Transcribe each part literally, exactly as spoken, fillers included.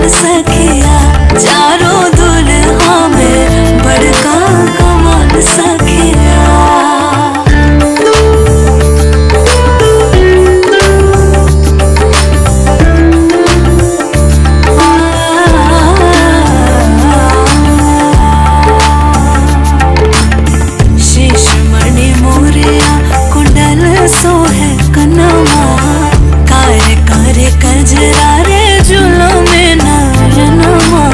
कमाल सखिया, चारों दुल्हा में बड़का कमाल सखिया। सोहे कनवा कारे कारे कजरा रे जुलों में नयनवा।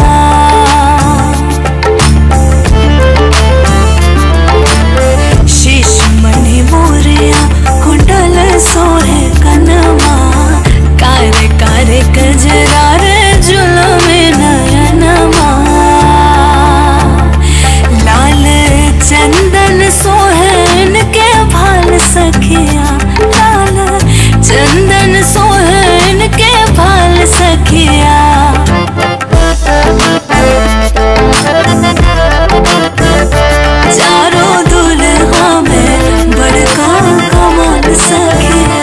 शीश मणि मोरिया कुंडल सोहे कनवा कारे कारे कजरा रे जुलों में नयनवा। लाल चंदन सोहन के भाल सखिया, लाल चंदन सोहन के भाल सखिया। चारों दुल्हा में बड़का कमाल सखिया।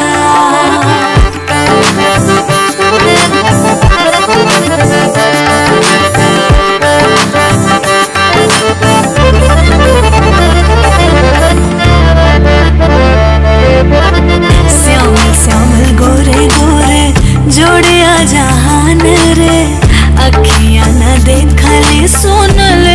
गोरे गोरे जोड़िया जहान रे, अखियां न देखली सुनल